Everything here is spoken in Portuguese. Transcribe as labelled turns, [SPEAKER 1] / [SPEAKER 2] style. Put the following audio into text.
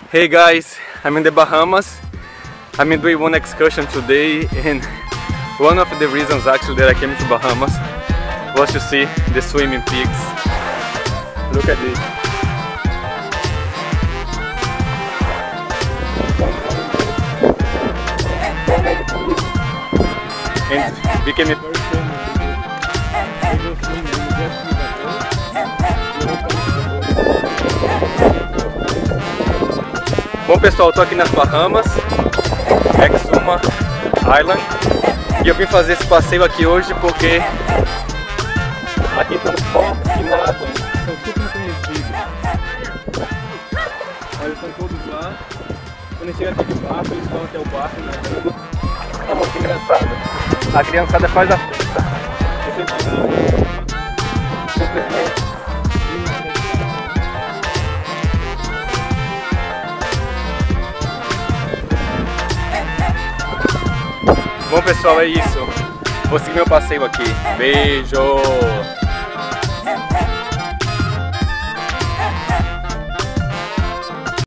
[SPEAKER 1] Hey guys, I'm in the Bahamas. I'm doing one excursion today, and one of the reasons actually that I came to Bahamas was to see the swimming pigs. Look at this. And became a very Bom pessoal, eu tô aqui nas Bahamas, Exuma Island, e eu vim fazer esse passeio aqui hoje porque aqui tem uns porcos que nadam, são super conhecidos. Olha, estão todos lá. Quando chega aqui de barco, eles vão até o barco, né? É muito engraçado. A criançada faz a festa. Bom pessoal, é isso. Vou seguir meu passeio aqui. Beijo!